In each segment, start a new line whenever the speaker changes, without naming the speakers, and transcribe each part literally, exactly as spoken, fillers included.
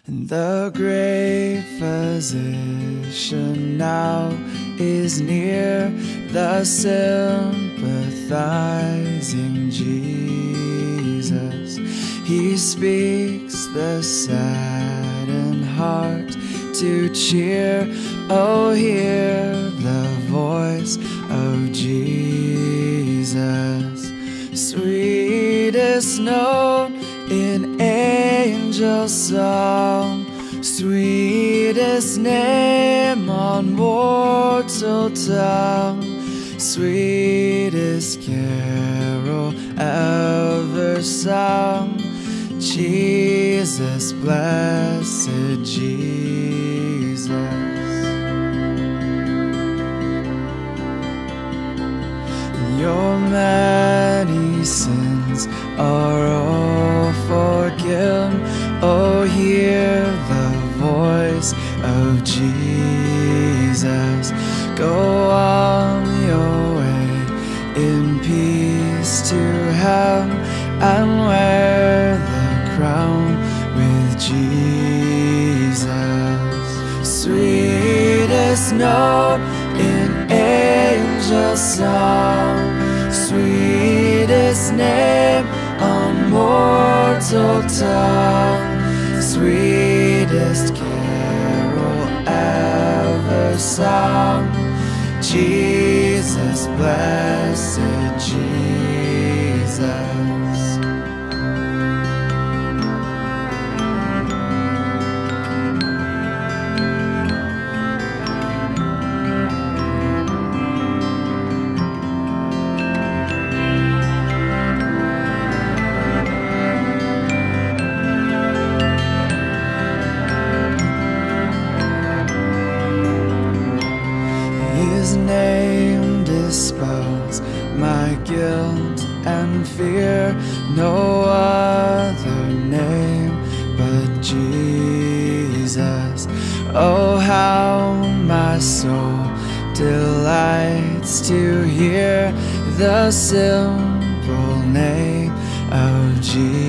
And the great physician now is near, the sympathizing Jesus. He speaks the saddened heart to cheer. Oh, hear the voice of Jesus. Sweetest note in angel song, sweetest name on mortal tongue, sweetest carol ever sung, Jesus, blessed Jesus. Your many sins are all forgiven. Oh, hear the voice of Jesus. Go on your way in peace to heaven, and wear the crown with Jesus. Sweetest note in angel song, sweetest name on mortal tongue, sweetest carol ever sung, Jesus, blessed Jesus. His name dispels my guilt and fear, no other name but Jesus. Oh, how my soul delights to hear the simple name of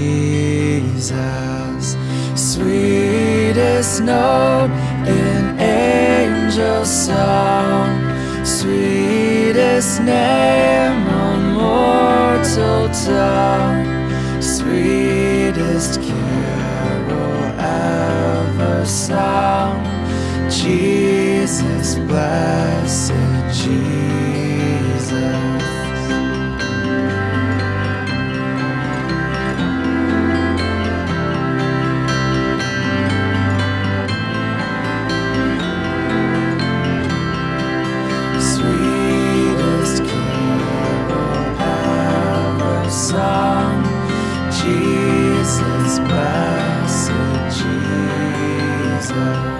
Jesus. Sweetest note in angel song, sweetest name on mortal tongue, sweetest carol ever sung, Jesus, blessed Jesus. Jesus, blessed Jesus.